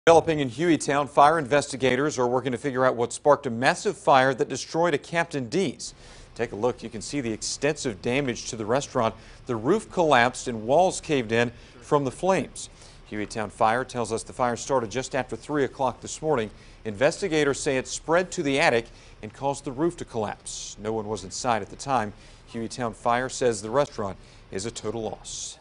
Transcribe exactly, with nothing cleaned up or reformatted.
Developing in Hueytown, fire investigators are working to figure out what sparked a massive fire that destroyed a Captain D's. Take a look. You can see the extensive damage to the restaurant. The roof collapsed and walls caved in from the flames. Hueytown Fire tells us the fire started just after three o'clock this morning. Investigators say it spread to the attic and caused the roof to collapse. No one was inside at the time. Hueytown Fire says the restaurant is a total loss.